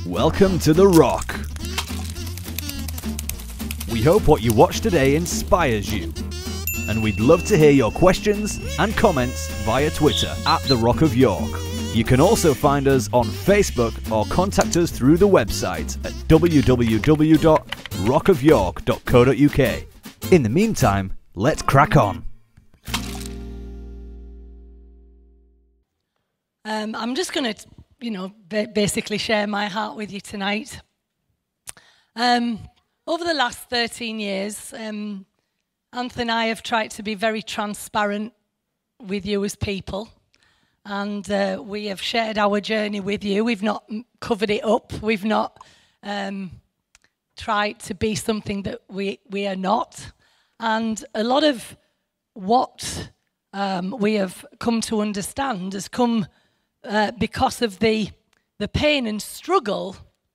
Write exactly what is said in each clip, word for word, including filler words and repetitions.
Welcome to The Rock. We hope what you watch today inspires you, and we'd love to hear your questions and comments via Twitter at The Rock of York. You can also find us on Facebook or contact us through the website at w w w dot rock of york dot co dot u k. In the meantime, let's crack on. Um, I'm just going to, you know, ba- basically share my heart with you tonight. Um, over the last thirteen years, um, Anthony and I have tried to be very transparent with you as people. And uh, we have shared our journey with you. We've not covered it up. We've not um, tried to be something that we, we are not. And a lot of what um, we have come to understand has come uh, because of the, the pain and struggle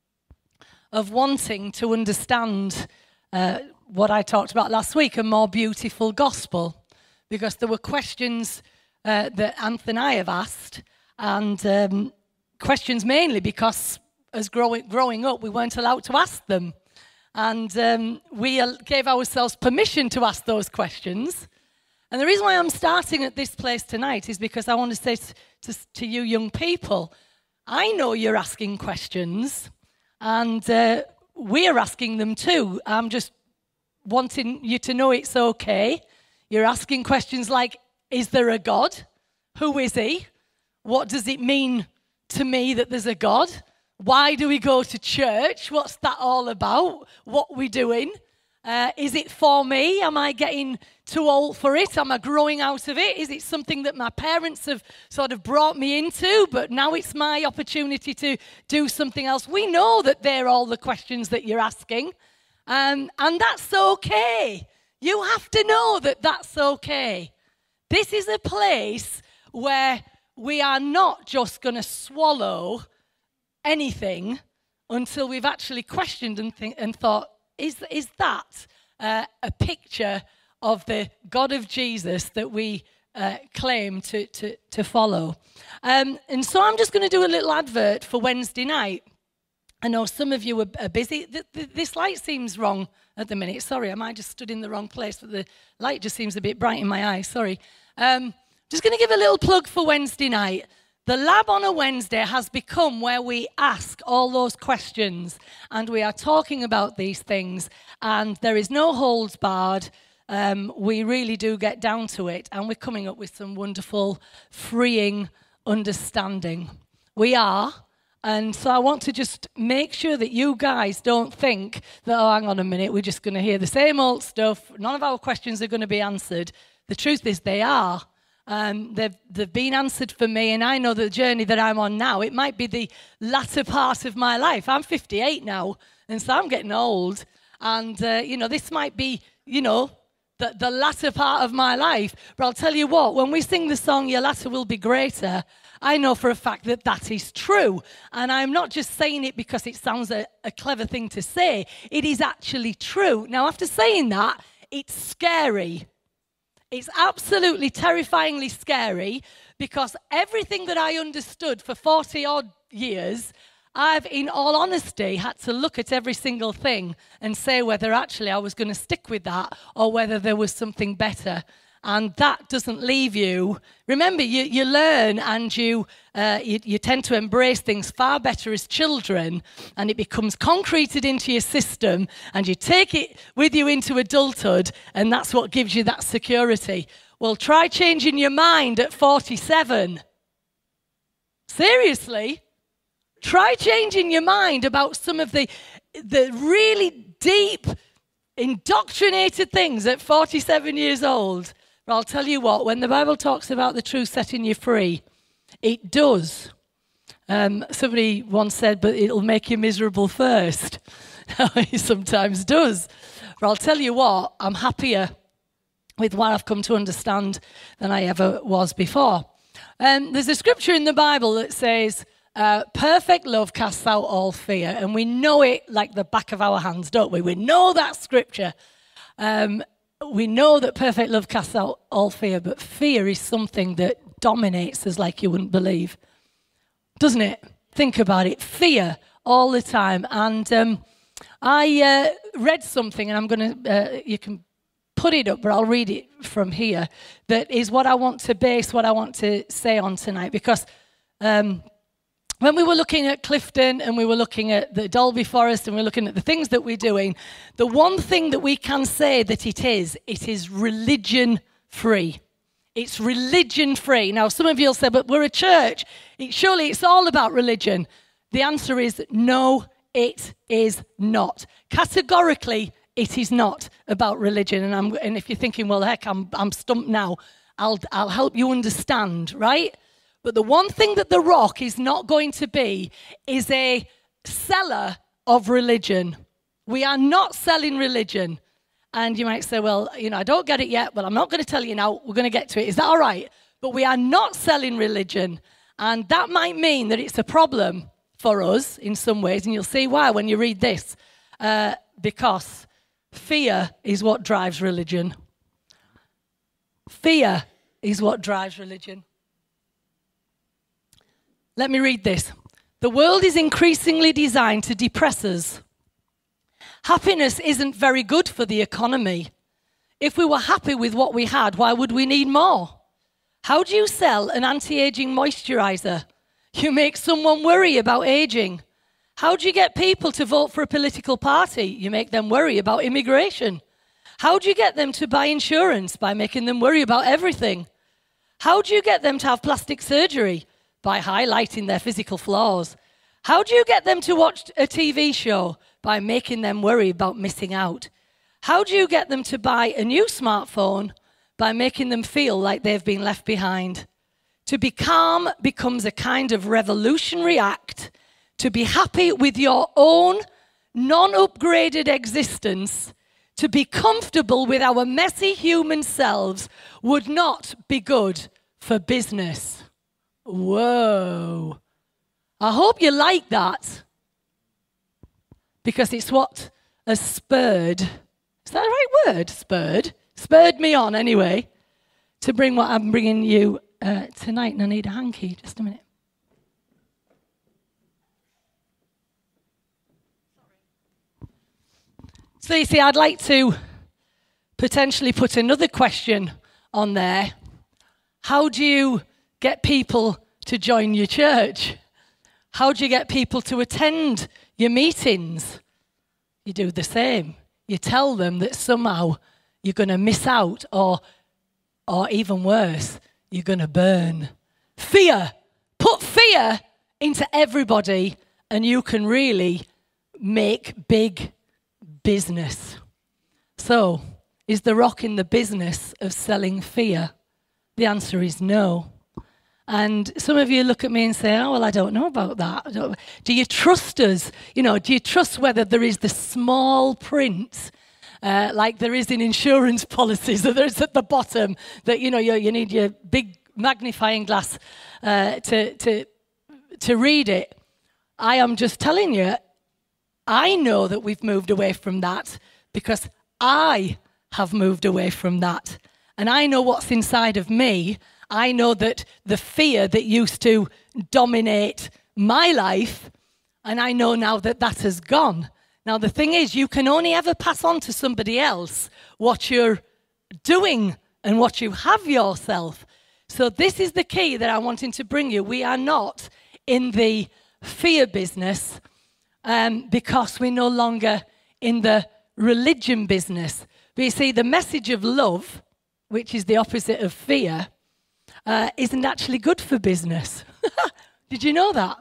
of wanting to understand uh, what I talked about last week, a more beautiful gospel. Because there were questions Uh, that Anthony and I have asked, and um, questions mainly because as growing, growing up we weren't allowed to ask them, and um, we gave ourselves permission to ask those questions. And the reason why I'm starting at this place tonight is because I want to say to, to you young people, I know you're asking questions, and uh, we're asking them too. I'm just wanting you to know it's okay. You're asking questions like, is there a God? Who is he? What does it mean to me that there's a God? Why do we go to church? What's that all about? What are we doing? Uh, is it for me? Am I getting too old for it? Am I growing out of it? Is it something that my parents have sort of brought me into, but now it's my opportunity to do something else? We know that they're all the questions that you're asking, um, and that's okay. You have to know that that's okay. This is a place where we are not just going to swallow anything until we've actually questioned and, th- and thought, is, is that uh, a picture of the God of Jesus that we uh, claim to, to, to follow? Um, and so I'm just going to do a little advert for Wednesday night. I know some of you are busy. Th- th- this light seems wrong at the minute. Sorry, I might just stood in the wrong place, but the light just seems a bit bright in my eyes. Sorry. Um, just going to give a little plug for Wednesday night. The lab on a Wednesday has become where we ask all those questions, and we are talking about these things, and there is no holds barred. Um, we really do get down to it, and we're coming up with some wonderful, freeing understanding. We are. And so I want to just make sure that you guys don't think that, oh, hang on a minute, we're just going to hear the same old stuff. None of our questions are going to be answered. The truth is they are. Um, they've, they've been answered for me, and I know the journey that I'm on now. It might be the latter part of my life. I'm fifty-eight now, and so I'm getting old. And, uh, you know, this might be, you know, the, the latter part of my life. But I'll tell you what, when we sing the song, Your Latter Will Be Greater, I know for a fact that that is true. And I'm not just saying it because it sounds a, a clever thing to say. It is actually true. Now, after saying that, it's scary. It's absolutely terrifyingly scary because everything that I understood for forty odd years, I've, in all honesty, had to look at every single thing and say whether actually I was going to stick with that or whether there was something better. And that doesn't leave you. Remember, you, you learn and you, uh, you you tend to embrace things far better as children, and it becomes concreted into your system, and you take it with you into adulthood, and that's what gives you that security. Well, try changing your mind at forty-seven. Seriously. Try changing your mind about some of the, the really deep, indoctrinated things at forty-seven years old. But I'll tell you what, when the Bible talks about the truth setting you free, it does. Um, somebody once said, but it'll make you miserable first. It sometimes does. But I'll tell you what, I'm happier with what I've come to understand than I ever was before. Um, there's a scripture in the Bible that says, uh, perfect love casts out all fear. And we know it like the back of our hands, don't we? We know that scripture. Um, we know that perfect love casts out all fear, but fear is something that dominates us like you wouldn't believe. Doesn't it? Think about it. Fear all the time. And um, I uh, read something, and I'm going to, uh, you can put it up, but I'll read it from here, that is what I want to base what I want to say on tonight. Because um, when we were looking at Clifton, and we were looking at the Dalby Forest, and we we're looking at the things that we're doing, the one thing that we can say that it is, it is religion-free. It's religion-free. Now, some of you will say, but we're a church. It, surely it's all about religion. The answer is no, it is not. Categorically, it is not about religion. And, I'm, and if you're thinking, well, heck, I'm, I'm stumped now, I'll, I'll help you understand, right? But the one thing that The Rock is not going to be is a seller of religion. We are not selling religion. And you might say, well, you know, I don't get it yet. Well, I'm not going to tell you now. We're going to get to it. Is that all right? But we are not selling religion. And that might mean that it's a problem for us in some ways. And you'll see why when you read this. Uh, because fear is what drives religion. Fear is what drives religion. Let me read this. The world is increasingly designed to depress us. Happiness isn't very good for the economy. If we were happy with what we had, why would we need more? How do you sell an anti-aging moisturizer? You make someone worry about aging. How do you get people to vote for a political party? You make them worry about immigration. How do you get them to buy insurance? By making them worry about everything. How do you get them to have plastic surgery? By highlighting their physical flaws. How do you get them to watch a T V show? By making them worry about missing out. How do you get them to buy a new smartphone? By making them feel like they've been left behind. To be calm becomes a kind of revolutionary act. To be happy with your own non-upgraded existence, to be comfortable with our messy human selves would not be good for business. Whoa. I hope you like that. Because it's what has spurred, is that the right word, spurred? Spurred me on anyway, to bring what I'm bringing you uh, tonight. And I need a hanky, just a minute. So you see, I'd like to potentially put another question on there. How do you get people to join your church? How do you get people to attend your meetings? You do the same. You tell them that somehow you're going to miss out, or, or even worse, you're going to burn. Fear. Put fear into everybody, and you can really make big business. So, is The Rock in the business of selling fear? The answer is no. And some of you look at me and say, oh, well, I don't know about that. I don't... Do you trust us? You know, do you trust whether there is the small print, uh, like there is in insurance policies, that there's at the bottom, that, you know, you, you need your big magnifying glass uh, to, to, to read it? I am just telling you, I know that we've moved away from that because I have moved away from that. And I know what's inside of me. I know that the fear that used to dominate my life, and I know now that that has gone. Now, the thing is, you can only ever pass on to somebody else what you're doing and what you have yourself. So this is the key that I'm wanting to bring you. We are not in the fear business um, because we're no longer in the religion business. But you see, the message of love, which is the opposite of fear, Uh, isn't actually good for business. Did you know that?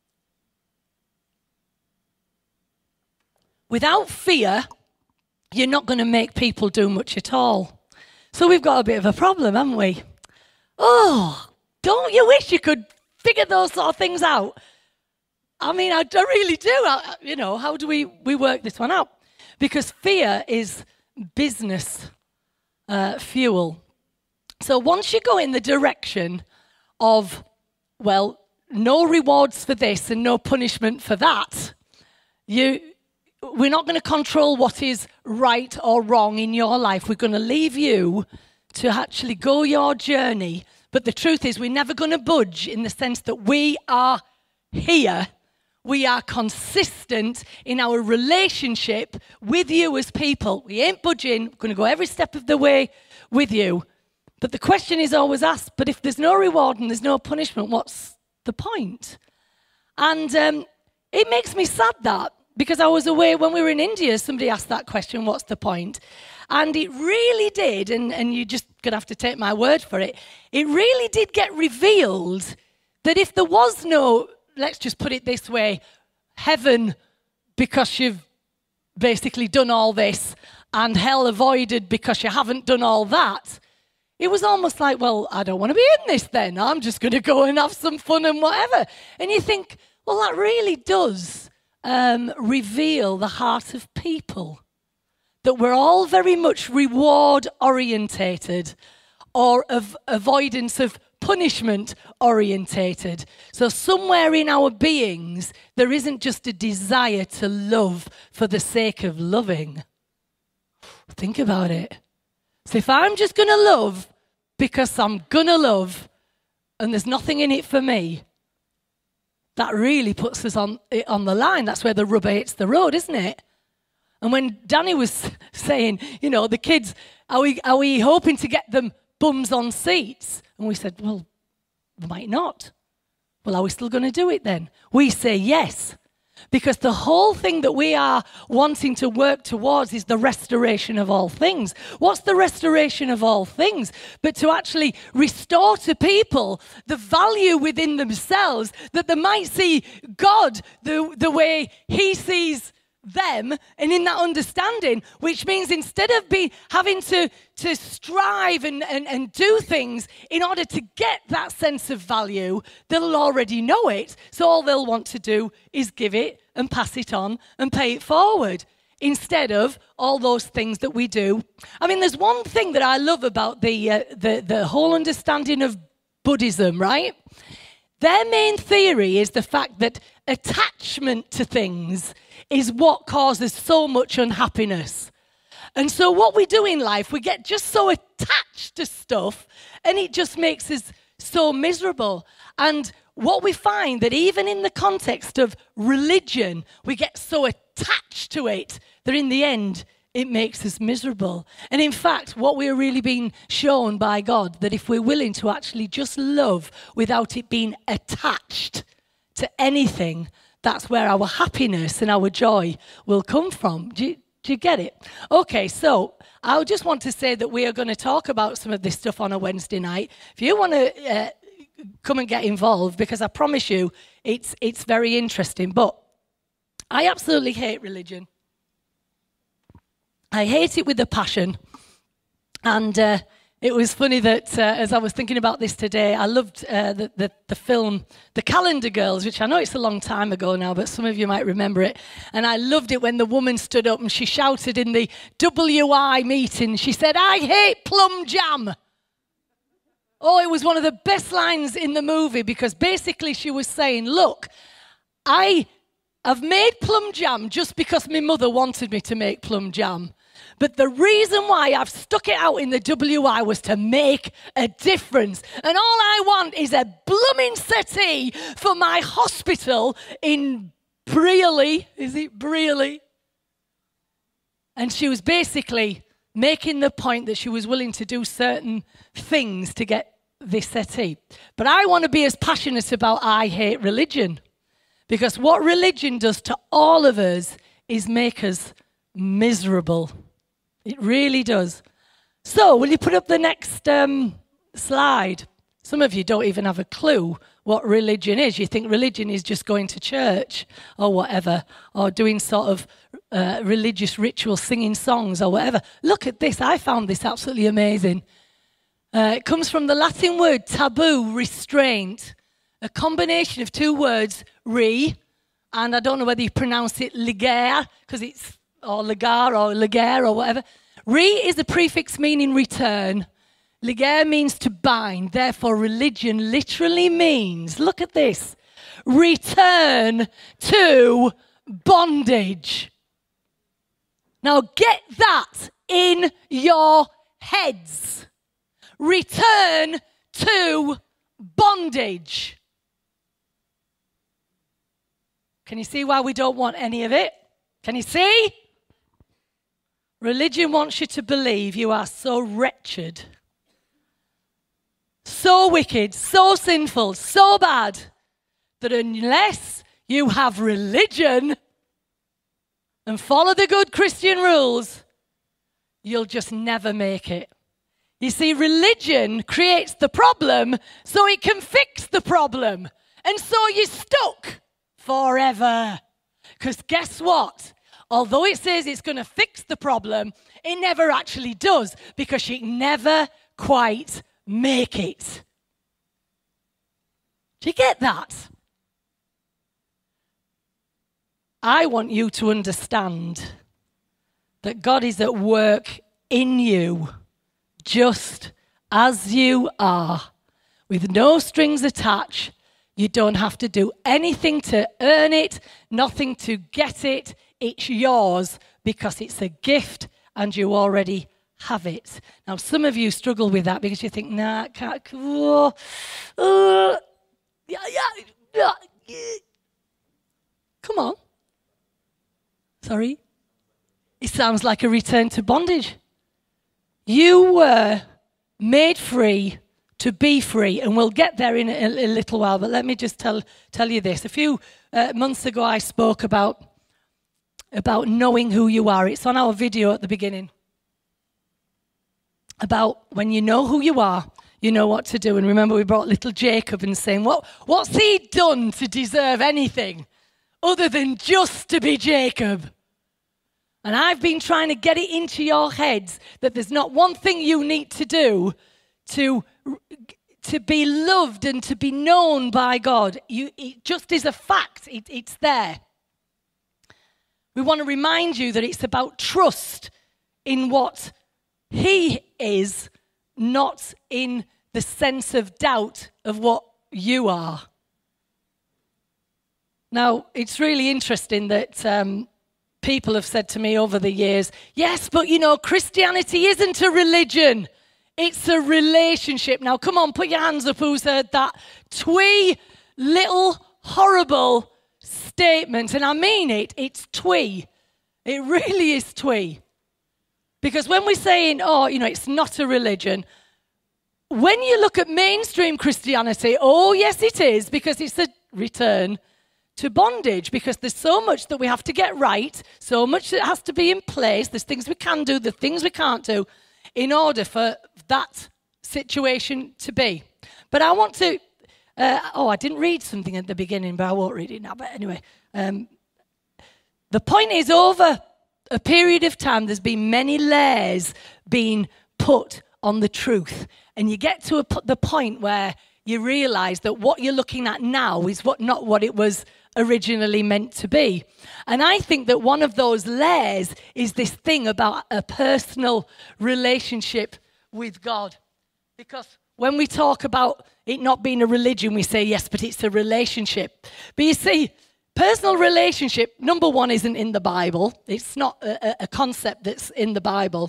Without fear, you're not going to make people do much at all. So we've got a bit of a problem, haven't we? Oh, don't you wish you could figure those sort of things out? I mean, I, I really do. I, you know, how do we, we work this one out? Because fear is business uh, fuel. So once you go in the direction of, well, no rewards for this and no punishment for that, you, we're not going to control what is right or wrong in your life. We're going to leave you to actually go your journey. But the truth is, we're never going to budge in the sense that we are here. we are consistent in our relationship with you as people. We ain't budging. We're going to go every step of the way with you. But the question is always asked, but if there's no reward and there's no punishment, what's the point? And um, it makes me sad that, because I was away when we were in India, somebody asked that question, what's the point? And it really did, and, and you're just going to have to take my word for it, it really did get revealed that if there was no, let's just put it this way, heaven because you've basically done all this, and hell avoided because you haven't done all that, it was almost like, well, I don't want to be in this then. I'm just going to go and have some fun and whatever. And you think, well, that really does um, reveal the heart of people. That we're all very much reward orientated, or of avoidance of punishment orientated. So somewhere in our beings, there isn't just a desire to love for the sake of loving. Think about it. So if I'm just going to love because I'm going to love and there's nothing in it for me, that really puts us on, on the line. That's where the rubber hits the road, isn't it? And when Danny was saying, you know, the kids, are we, are we hoping to get them bums on seats? And we said, well, we might not. Well, are we still going to do it then? We say yes. Because the whole thing that we are wanting to work towards is the restoration of all things. What's the restoration of all things? But to actually restore to people the value within themselves, that they might see God the, the way he sees them, and in that understanding, which means instead of be having to, to strive and, and, and do things in order to get that sense of value, they'll already know it. So all they'll want to do is give it and pass it on and pay it forward, instead of all those things that we do. I mean, there's one thing that I love about the uh, the, the whole understanding of Buddhism, right? Their main theory is the fact that attachment to things is what causes so much unhappiness. And so what we do in life, we get just so attached to stuff, and it just makes us so miserable. And what we find, that even in the context of religion, we get so attached to it that in the end, it makes us miserable. And in fact, what we're really being shown by God, that if we're willing to actually just love without it being attached to anything, that's where our happiness and our joy will come from. Do you, do you get it? Okay, so I just want to say that we are going to talk about some of this stuff on a Wednesday night. If you want to uh, come and get involved, because I promise you, it's it's very interesting. But I absolutely hate religion. I hate it with a passion. And uh, it was funny that uh, as I was thinking about this today, I loved uh, the, the, the film The Calendar Girls, which I know it's a long time ago now, but some of you might remember it. And I loved it when the woman stood up and she shouted in the W I meeting, she said, "I hate plum jam." Oh, it was one of the best lines in the movie, because basically she was saying, look, I have made plum jam just because my mother wanted me to make plum jam. But the reason why I've stuck it out in the W I was to make a difference. And all I want is a blooming settee for my hospital in Brearley. Is it Brearley? And she was basically making the point that she was willing to do certain things to get this settee. But I want to be as passionate about I hate religion. Because what religion does to all of us is make us miserable. It really does. So, will you put up the next um, slide? Some of you don't even have a clue what religion is. You think religion is just going to church or whatever, or doing sort of uh, religious rituals, singing songs or whatever. Look at this. I found this absolutely amazing. Uh, it comes from the Latin word taboo, restraint, a combination of two words, re, and I don't know whether you pronounce it ligare, because it's or ligar or ligare or whatever. Re is a prefix meaning return. Ligare means to bind. Therefore, religion literally means, look at this, return to bondage. Now get that in your heads. Return to bondage. Can you see why we don't want any of it? Can you see? Religion wants you to believe you are so wretched, so wicked, so sinful, so bad, that unless you have religion and follow the good Christian rules, you'll just never make it. You see, religion creates the problem so it can fix the problem. And so you're stuck forever. Because guess what? Although it says it's going to fix the problem, it never actually does, because you never quite make it. Do you get that? I want you to understand that God is at work in you just as you are, with no strings attached. You don't have to do anything to earn it, nothing to get it. It's yours because it's a gift and you already have it. Now, some of you struggle with that because you think, nah, I can't. Oh, uh, yeah, yeah, yeah. Come on. Sorry? It sounds like a return to bondage. You were made free to be free, and we'll get there in a, a little while, but let me just tell tell you this. A few uh, months ago, I spoke about, about knowing who you are. It's on our video at the beginning. About when you know who you are, you know what to do. And remember, we brought little Jacob and saying, what, what's he done to deserve anything other than just to be Jacob? And I've been trying to get it into your heads that there's not one thing you need to do to, to be loved and to be known by God. You, it just is a fact. It, it's there. We want to remind you that it's about trust in what He is, not in the sense of doubt of what you are. Now, it's really interesting that um, people have said to me over the years, yes, but you know, Christianity isn't a religion. It's a relationship. Now, come on, put your hands up who's heard that twee little horrible statement. And I mean it, it's twee. It really is twee. Because when we're saying, oh, you know, it's not a religion, when you look at mainstream Christianity, oh, yes, it is, because it's a return to bondage, because there's so much that we have to get right, so much that has to be in place, there's things we can do, the things we can't do, in order for that situation to be. But I want to, uh, oh, I didn't read something at the beginning, but I won't read it now. But anyway, um, the point is, over a period of time, there's been many layers being put on the truth. And you get to a, the point where you realize that what you're looking at now is what not what it was originally meant to be. And I think that one of those layers is this thing about a personal relationship with God. Because when we talk about it not being a religion, we say, yes, but it's a relationship. But you see, personal relationship, number one, isn't in the Bible. It's not a, a concept that's in the Bible.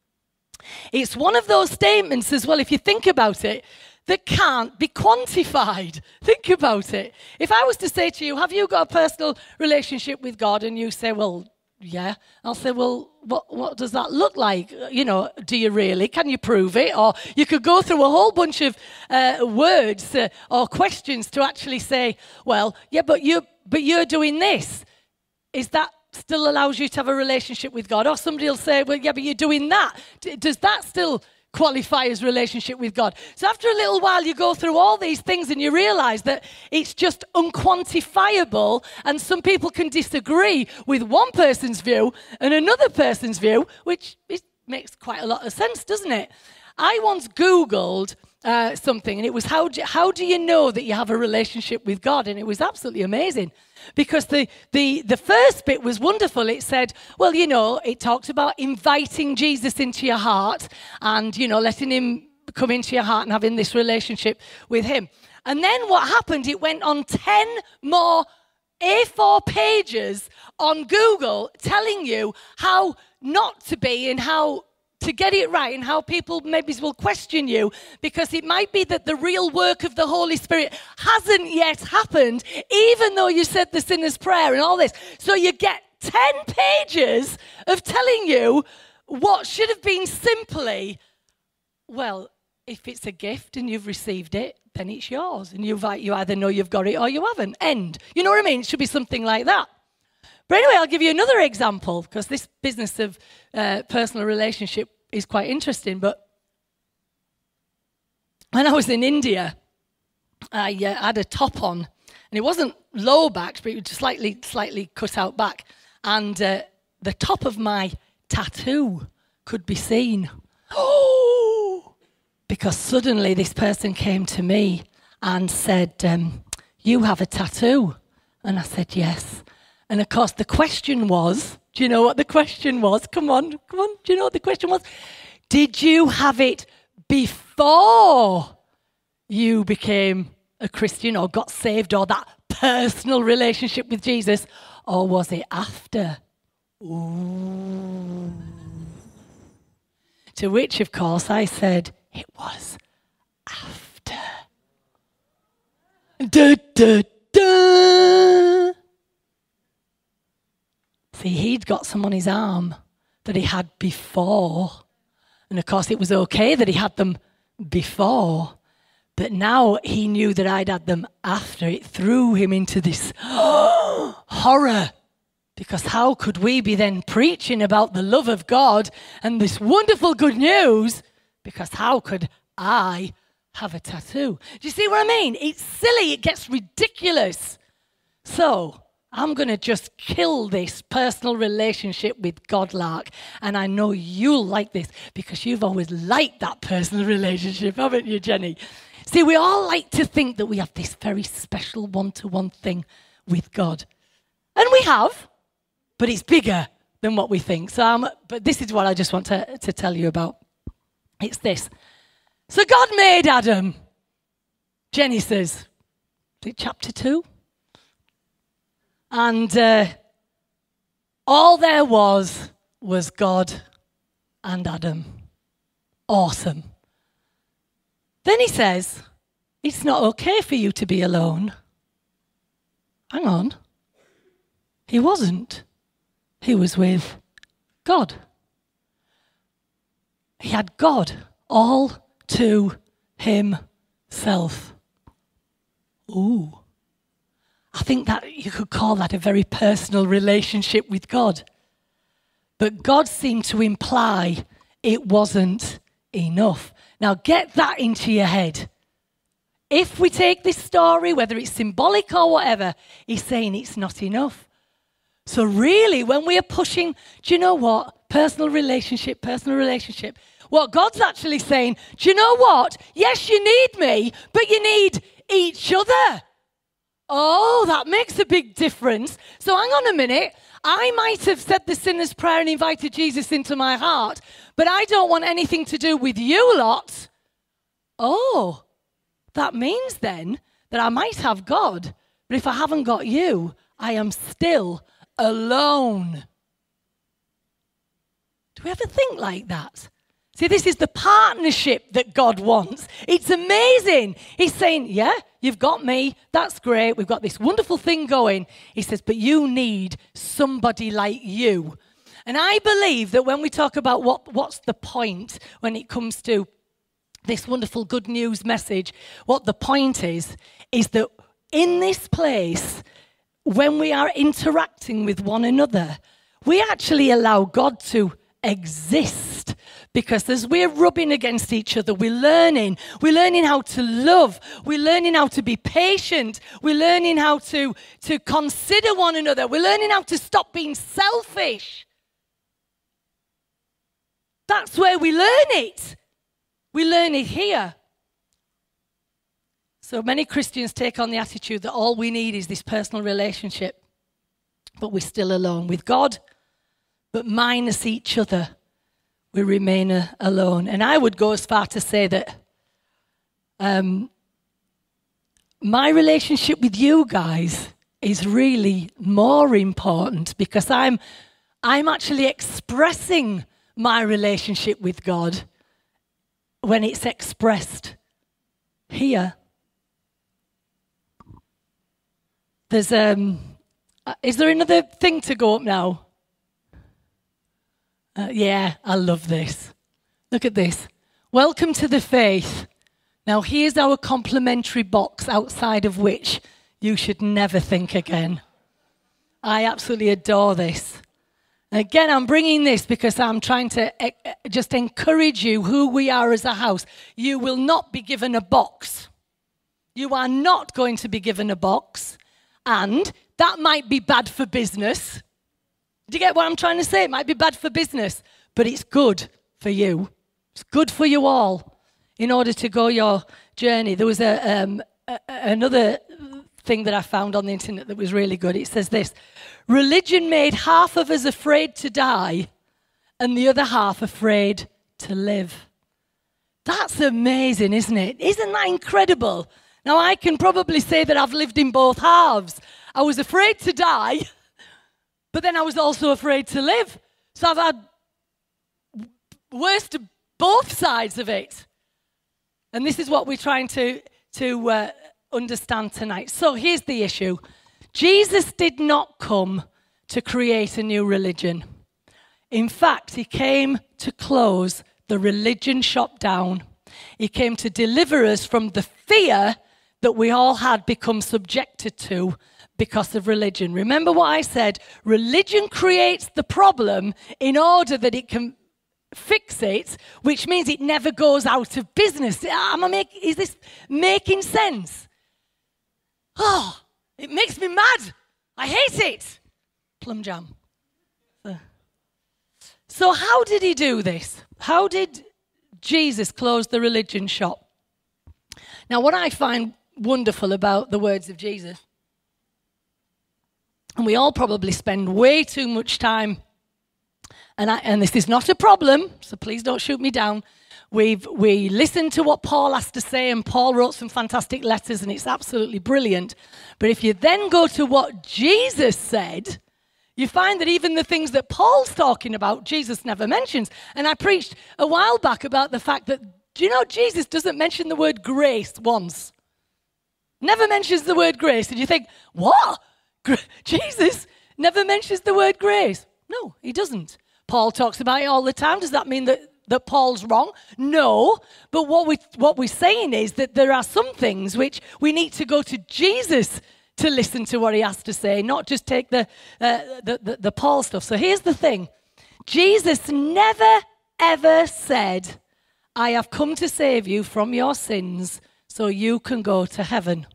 It's one of those statements as well, if you think about it, that can't be quantified. Think about it. If I was to say to you, have you got a personal relationship with God? And you say, well, yeah. I'll say, well, what, what does that look like? You know, do you really? Can you prove it? Or you could go through a whole bunch of uh, words uh, or questions to actually say, well, yeah, but, you, but you're doing this. Is that still allows you to have a relationship with God? Or somebody will say, well, yeah, but you're doing that. D- does that still qualify as relationship with God? So after a little while, you go through all these things and you realize that it's just unquantifiable, and some people can disagree with one person's view and another person's view, which is, makes quite a lot of sense, doesn't it? I once Googled uh, something, and it was, how do, how do you know that you have a relationship with God? And it was absolutely amazing. Because the, the, the first bit was wonderful. It said, well, you know, it talks about inviting Jesus into your heart and, you know, letting him come into your heart and having this relationship with him. And then what happened, it went on ten more A four pages on Google telling you how not to be and how to get it right and how people maybe will question you, because it might be that the real work of the Holy Spirit hasn't yet happened, even though you said the sinner's prayer and all this. So you get ten pages of telling you what should have been simply, well, if it's a gift and you've received it, then it's yours. And you've, you either know you've got it or you haven't. End. You know what I mean? It should be something like that. But anyway, I'll give you another example, because this business of uh, personal relationship is quite interesting. But when I was in India, I uh, had a top on, and it wasn't low back, but it was just slightly, slightly cut out back. And uh, the top of my tattoo could be seen. Oh! Because suddenly this person came to me and said, um, you have a tattoo? And I said, yes. And of course the question was, do you know what the question was? Come on, come on, do you know what the question was? Did you have it before you became a Christian or got saved or that personal relationship with Jesus? Or was it after? Ooh. To which, of course, I said, it was after. Da, da, da. See, he'd got some on his arm that he had before. And of course, it was okay that he had them before. But now he knew that I'd had them after. It threw him into this horror. Because how could we be then preaching about the love of God and this wonderful good news? Because how could I have a tattoo? Do you see what I mean? It's silly. It gets ridiculous. So I'm going to just kill this personal relationship with God, Lark. And I know you'll like this because you've always liked that personal relationship, haven't you, Jenny? See, we all like to think that we have this very special one-to-one thing with God. And we have. But it's bigger than what we think. So, um, but this is what I just want to, to tell you about. It's this. So God made Adam. Jenny says, is it chapter two? And uh, all there was was God and Adam. Awesome. Then he says, it's not okay for you to be alone. Hang on. He wasn't. He was with God. He had God all to himself. Ooh. I think that you could call that a very personal relationship with God. But God seemed to imply it wasn't enough. Now get that into your head. If we take this story, whether it's symbolic or whatever, he's saying it's not enough. So really, when we are pushing, do you know what? Personal relationship, personal relationship. What God's actually saying, do you know what? Yes, you need me, but you need each other. Oh, that makes a big difference. So hang on a minute. I might have said the sinner's prayer and invited Jesus into my heart, but I don't want anything to do with you lot. Oh, that means then that I might have God, but if I haven't got you, I am still alone. Do we ever think like that? See, this is the partnership that God wants. It's amazing. He's saying, yeah, you've got me. That's great. We've got this wonderful thing going. He says, but you need somebody like you. And I believe that when we talk about what, what's the point when it comes to this wonderful good news message, what the point is, is that in this place, when we are interacting with one another, we actually allow God to exist. Because as we're rubbing against each other, we're learning. We're learning how to love. We're learning how to be patient. We're learning how to, to consider one another. We're learning how to stop being selfish. That's where we learn it. We learn it here. So many Christians take on the attitude that all we need is this personal relationship, but we're still alone with God, but minus each other, we remain uh, alone. And I would go as far to say that um, my relationship with you guys is really more important because I'm, I'm actually expressing my relationship with God when it's expressed here. There's um, is there another thing to go up now? Uh, yeah, I love this. Look at this. Welcome to the faith. Now here's our complimentary box outside of which you should never think again. I absolutely adore this. Again, I'm bringing this because I'm trying to just encourage you who we are as a house. You will not be given a box. You are not going to be given a box. And that might be bad for business. Do you get what I'm trying to say? It might be bad for business, but it's good for you. It's good for you all in order to go your journey. There was a, um, a another thing that I found on the internet that was really good. It says this: religion made half of us afraid to die and the other half afraid to live. That's amazing, isn't it? Isn't that incredible? Now, I can probably say that I've lived in both halves. I was afraid to die, but then I was also afraid to live. So I've had worst of both sides of it. And this is what we're trying to, to uh, understand tonight. So here's the issue. Jesus did not come to create a new religion. In fact, he came to close the religion shop down. He came to deliver us from the fear that we all had become subjected to because of religion. Remember what I said? Religion creates the problem in order that it can fix it, which means it never goes out of business. Am I make, is this making sense? Oh, it makes me mad. I hate it. Plum jam. So how did he do this? How did Jesus close the religion shop? Now, what I find wonderful about the words of Jesus, and we all probably spend way too much time, and, I, and this is not a problem, so please don't shoot me down. We've we listened to what Paul has to say, and Paul wrote some fantastic letters, and it's absolutely brilliant. But if you then go to what Jesus said, you find that even the things that Paul's talking about, Jesus never mentions. And I preached a while back about the fact that, do you know, Jesus doesn't mention the word grace once. Never mentions the word grace. And you think, what? Jesus never mentions the word grace. No, he doesn't. Paul talks about it all the time. Does that mean that, that Paul's wrong? No. But what, we, what we're saying is that there are some things which we need to go to Jesus to listen to what he has to say, not just take the, uh, the, the, the Paul stuff. So here's the thing. Jesus never, ever said, I have come to save you from your sins so you can go to heaven.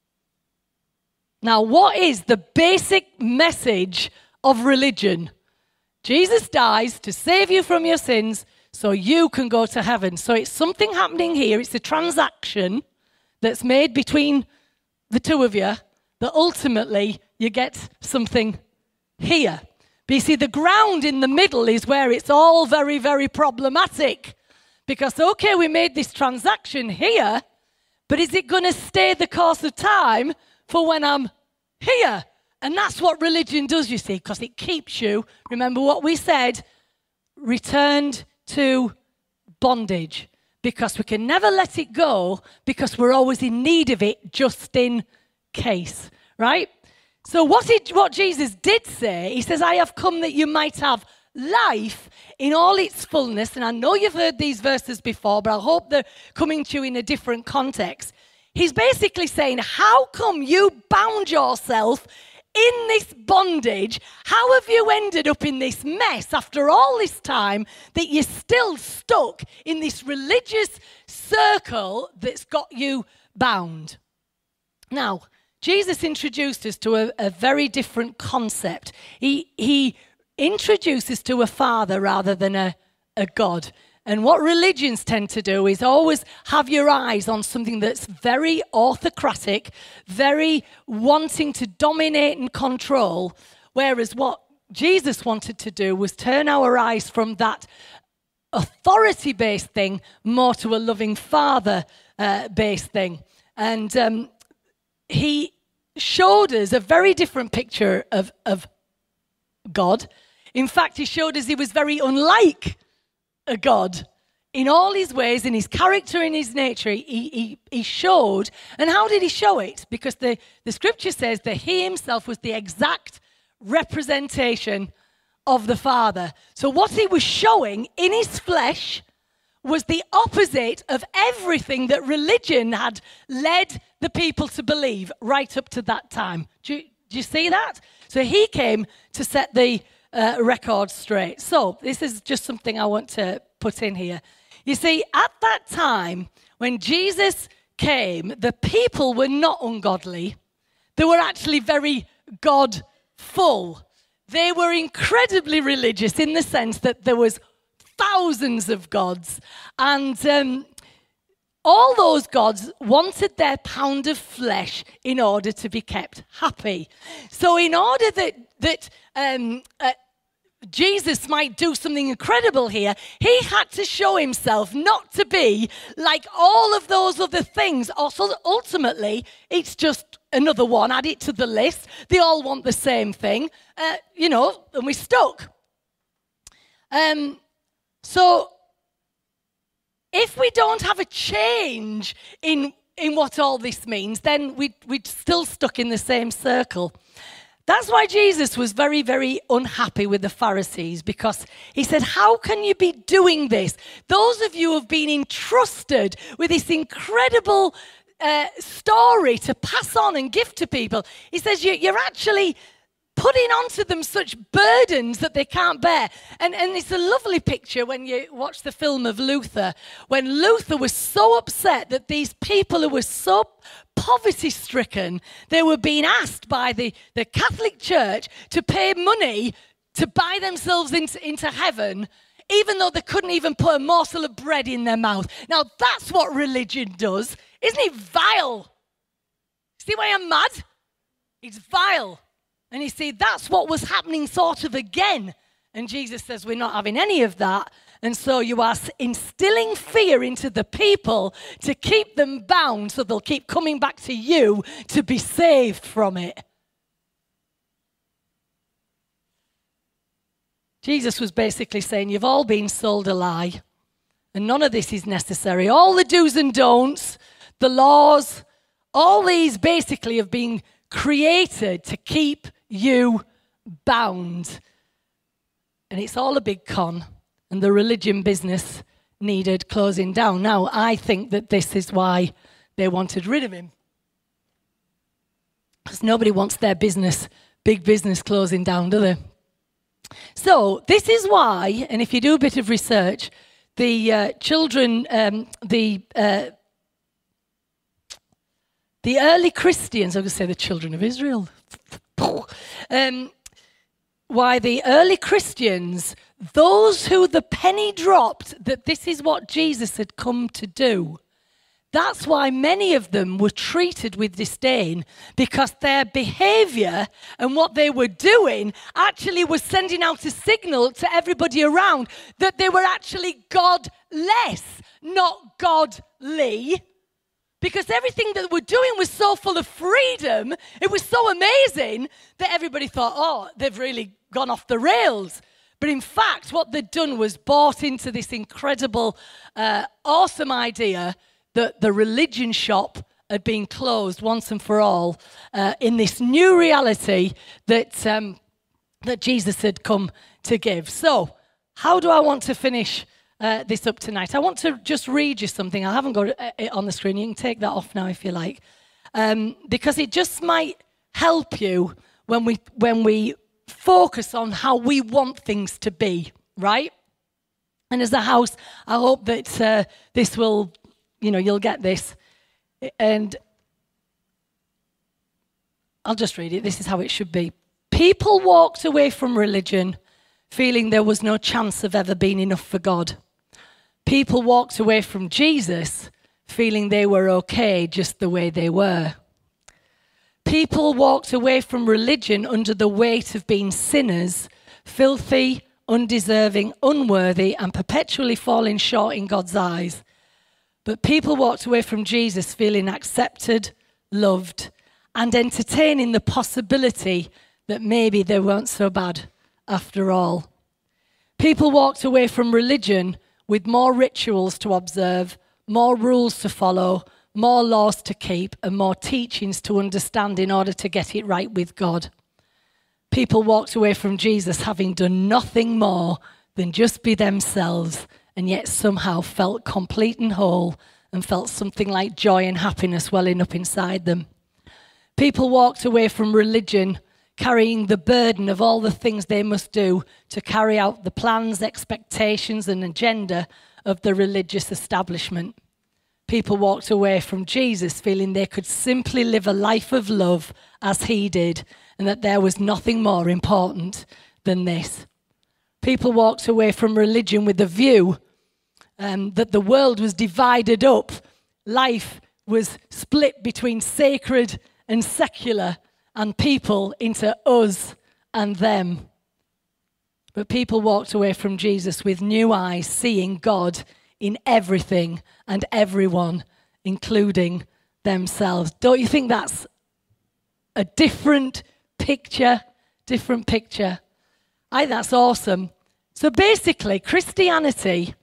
Now, what is the basic message of religion? Jesus dies to save you from your sins so you can go to heaven. So it's something happening here. It's a transaction that's made between the two of you that ultimately you get something here. But you see, the ground in the middle is where it's all very, very problematic. Because, okay, we made this transaction here, but is it going to stay the course of time for when I'm here? And that's what religion does, you see, because it keeps you, remember what we said, returned to bondage. Because we can never let it go because we're always in need of it just in case, right? So what, it, what Jesus did say, he says, I have come that you might have life in all its fullness. And I know you've heard these verses before, but I hope they're coming to you in a different context. He's basically saying, how come you bound yourself in this bondage? How have you ended up in this mess after all this time that you're still stuck in this religious circle that's got you bound? Now, Jesus introduced us to a, a very different concept. He, he introduces to a father rather than a, a God. And what religions tend to do is always have your eyes on something that's very autocratic, very wanting to dominate and control, whereas what Jesus wanted to do was turn our eyes from that authority-based thing more to a loving father-based thing. And um, he showed us a very different picture of, of God. In fact, he showed us he was very unlike a God. In all his ways, in his character, in his nature, he, he, he showed. And how did he show it? Because the, the scripture says that he himself was the exact representation of the Father. So what he was showing in his flesh was the opposite of everything that religion had led the people to believe right up to that time. Do you, do you see that? So he came to set the uh, record straight. So this is just something I want to put in here. You see, at that time, when Jesus came, the people were not ungodly. They were actually very God-full. They were incredibly religious in the sense that there was thousands of gods. And um, all those gods wanted their pound of flesh in order to be kept happy. So in order that, that um, uh, Jesus might do something incredible here, he had to show himself not to be like all of those other things. Also, ultimately, it's just another one. Add it to the list. They all want the same thing, uh, you know, and we're stuck. Um, so, if we don't have a change in in what all this means, then we, we're still stuck in the same circle. That's why Jesus was very, very unhappy with the Pharisees, because he said, how can you be doing this? Those of you who have been entrusted with this incredible uh, story to pass on and give to people. He says, you, you're actually putting onto them such burdens that they can't bear. And, and it's a lovely picture when you watch the film of Luther, when Luther was so upset that these people who were so poverty-stricken, they were being asked by the, the Catholic Church to pay money to buy themselves into, into heaven, even though they couldn't even put a morsel of bread in their mouth. Now, that's what religion does. Isn't it vile? See why I'm mad? It's vile. And you see, that's what was happening sort of again. And Jesus says, we're not having any of that. And so you are instilling fear into the people to keep them bound, so they'll keep coming back to you to be saved from it. Jesus was basically saying, you've all been sold a lie, and none of this is necessary. All the do's and don'ts, the laws, all these basically have been created to keep you bound. And it's all a big con. And the religion business needed closing down. Now, I think that this is why they wanted rid of him. Because nobody wants their business, big business, closing down, do they? So, this is why, and if you do a bit of research, the uh, children, um, the uh, the early Christians, I was going to say the children of Israel, um, why the early Christians, those who the penny dropped that this is what Jesus had come to do, that's why many of them were treated with disdain, because their behavior and what they were doing actually was sending out a signal to everybody around that they were actually godless, not godly. Because everything that we're doing was so full of freedom, it was so amazing that everybody thought, oh, they've really gone off the rails. But in fact, what they'd done was bought into this incredible, uh, awesome idea that the religion shop had been closed once and for all uh, in this new reality that, um, that Jesus had come to give. So, how do I want to finish Uh, this up tonight? I want to just read you something. I haven't got it on the screen. You can take that off now if you like, um, because it just might help you when we when we focus on how we want things to be, right? And as a house, I hope that uh, this will, you know, you'll get this. And I'll just read it. This is how it should be. People walked away from religion feeling there was no chance of ever being enough for God. People walked away from Jesus feeling they were okay just the way they were. People walked away from religion under the weight of being sinners, filthy, undeserving, unworthy, and perpetually falling short in God's eyes. But people walked away from Jesus feeling accepted, loved, and entertaining the possibility that maybe they weren't so bad after all. People walked away from religion with more rituals to observe, more rules to follow, more laws to keep, and more teachings to understand in order to get it right with God. People walked away from Jesus having done nothing more than just be themselves, and yet somehow felt complete and whole and felt something like joy and happiness welling up inside them. People walked away from religion carrying the burden of all the things they must do to carry out the plans, expectations, and agenda of the religious establishment. People walked away from Jesus feeling they could simply live a life of love as he did, and that there was nothing more important than this. People walked away from religion with the view um, that the world was divided up. Life was split between sacred and secular, and people into us and them. But people walked away from Jesus with new eyes, seeing God in everything and everyone, including themselves. Don't you think that's a different picture? Different picture. I think that's awesome. So basically, Christianity,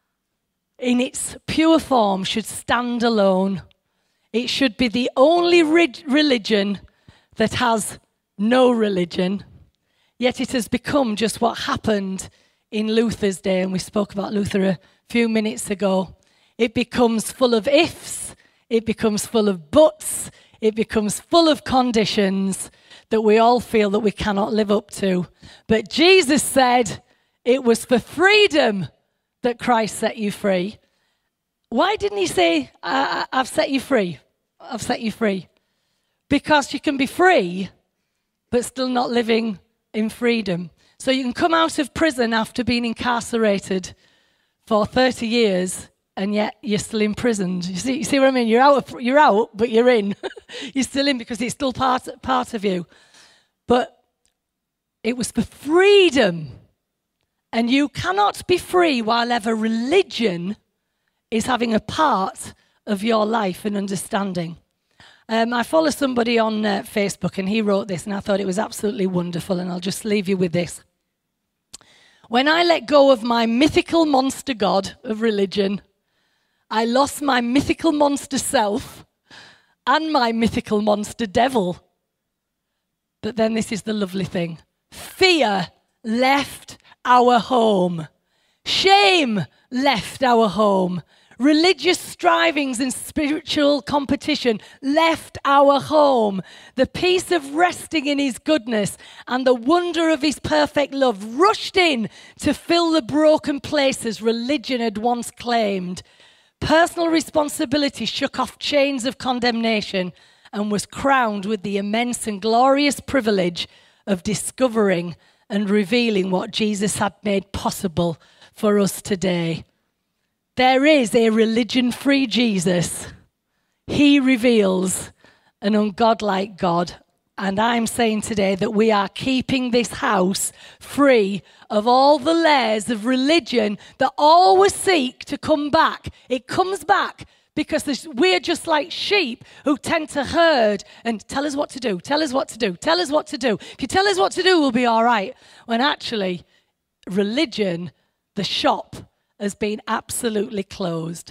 in its pure form, should stand alone. It should be the only re- religion that has no religion. Yet it has become just what happened in Luther's day, and we spoke about Luther a few minutes ago. It becomes full of ifs, it becomes full of buts, it becomes full of conditions that we all feel that we cannot live up to. But Jesus said it was for freedom that Christ set you free. Why didn't he say, I- I- I've set you free? I've set you free. Because you can be free, but still not living in freedom. So you can come out of prison after being incarcerated for thirty years, and yet you're still imprisoned. You see, you see what I mean? You're out, of, you're out, but you're in. You're still in because it's still part, part of you. But it was for freedom. And you cannot be free while ever religion is having a part of your life and understanding. Um, I follow somebody on uh, Facebook, and he wrote this, and I thought it was absolutely wonderful, and I'll just leave you with this. When I let go of my mythical monster god of religion, I lost my mythical monster self and my mythical monster devil. But then this is the lovely thing. Fear left our home. Shame left our home. Religious strivings and spiritual competition left our home. The peace of resting in his goodness and the wonder of his perfect love rushed in to fill the broken places religion had once claimed. Personal responsibility shook off chains of condemnation and was crowned with the immense and glorious privilege of discovering and revealing what Jesus had made possible for us today. There is a religion-free Jesus. He reveals an ungodlike God. And I'm saying today that we are keeping this house free of all the layers of religion that always seek to come back. It comes back because we're just like sheep who tend to herd and tell us what to do, tell us what to do, tell us what to do. If you tell us what to do, we'll be all right. When actually, religion, the shop, has been absolutely closed.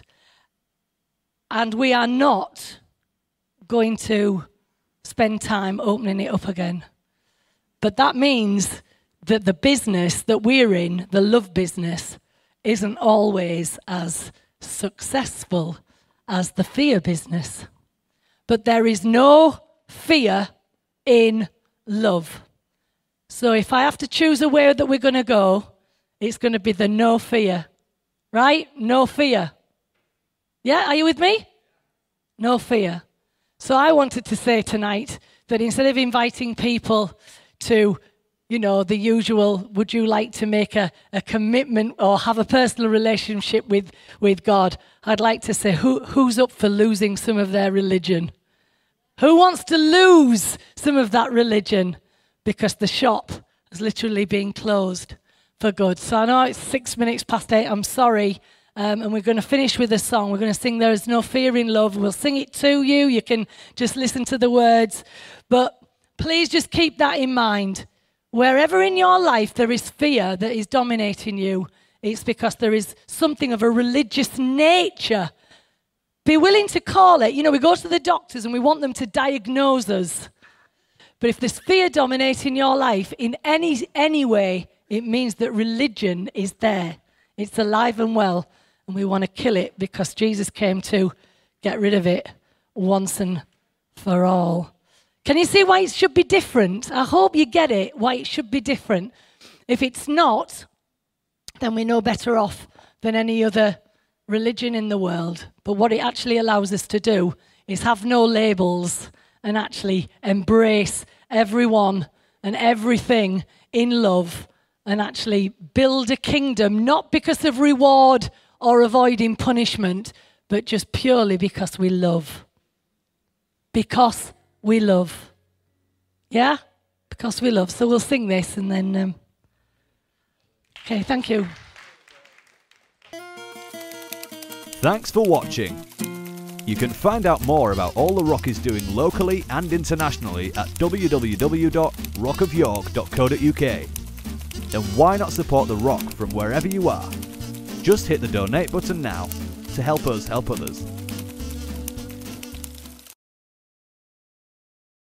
And we are not going to spend time opening it up again. But that means that the business that we're in, the love business, isn't always as successful as the fear business. But there is no fear in love. So if I have to choose a way that we're going to go, it's going to be the no fear. Right? No fear. Yeah, are you with me? No fear. So I wanted to say tonight that instead of inviting people to, you know, the usual, would you like to make a, a commitment or have a personal relationship with, with God, I'd like to say, who, who's up for losing some of their religion? Who wants to lose some of that religion? Because the shop has literally been closed for good. So I know it's six minutes past eight. I'm sorry. Um, and we're going to finish with a song. We're going to sing There Is No Fear in Love. We'll sing it to you. You can just listen to the words. But please just keep that in mind. Wherever in your life there is fear that is dominating you, It's because there is something of a religious nature. Be willing to call it. You know, we go to the doctors and we want them to diagnose us. But if there's fear dominating your life in any, any way, it means that religion is there. It's alive and well. And we want to kill it because Jesus came to get rid of it once and for all. Can you see why it should be different? I hope you get it, why it should be different. If it's not, then we're no better off than any other religion in the world. But what it actually allows us to do is have no labels and actually embrace everyone and everything in love and actually build a kingdom, not because of reward or avoiding punishment, but just purely because we love. Because we love. Yeah? Because we love. So we'll sing this and then... Um... Okay, thank you. Thanks for watching. You can find out more about all The Rock is doing locally and internationally at w w w dot rock of york dot co dot u k. Then why not support The Rock from wherever you are? Just hit the donate button now to help us help others.